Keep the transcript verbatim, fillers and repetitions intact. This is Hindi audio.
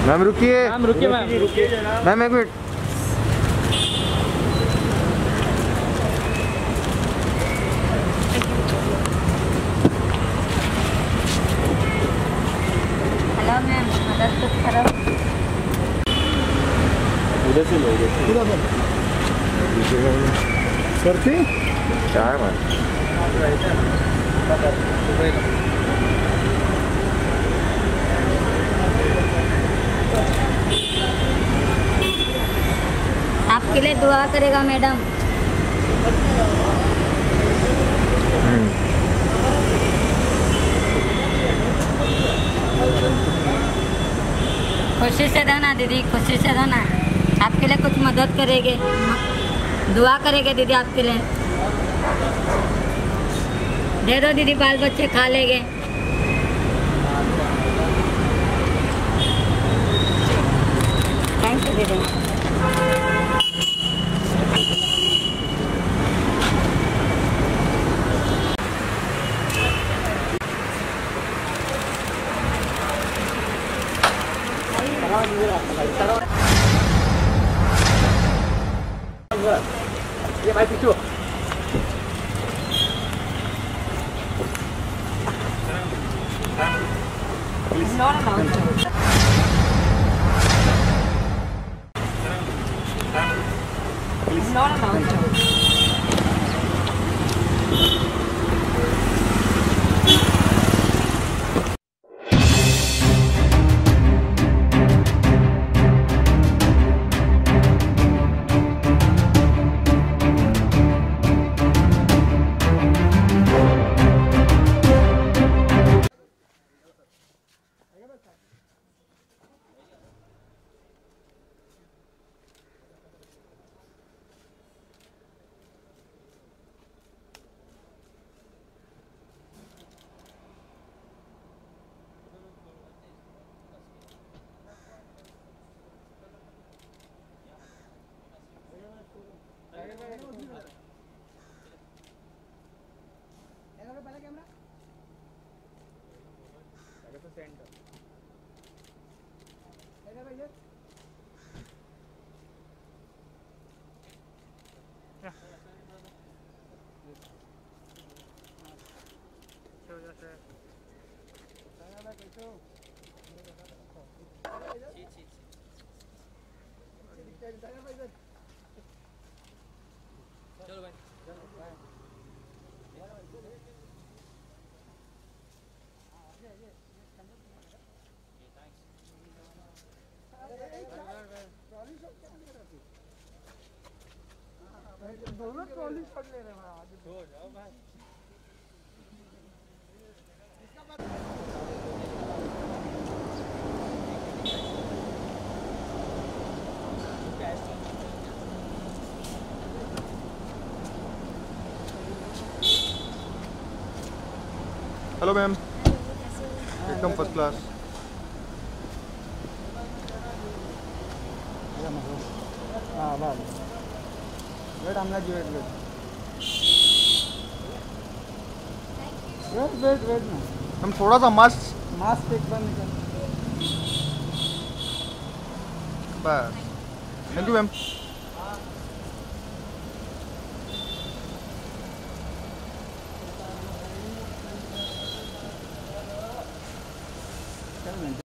मैम रुकिए, मैम रुकिए, मैम मैम एक मिनट। हेलो मैम, मदद कुछ करो। उधर से लो, उधर से करती क्या है मैम? आपके लिए दुआ करेगा मैडम। खुशी से रहना दीदी, खुशी से रहना। आपके लिए कुछ मदद करेंगे, दुआ करेंगे दीदी आपके लिए। दे दो दीदी, बाल बच्चे खा लेंगे। थैंक यू दीदी। ये भाई पीछू चलो भाई। दोनों ट्रॉली शॉट ले रहे हैं आगे हो जाओ भाई। हेलो मैम, एकदम फर्स्ट क्लास। हाँ बाल वेट हमला जी wait wait wait wait wait ना हम थोड़ा सा मास्क मास्क एक बार निकाल। बस, थैंक यू मैम।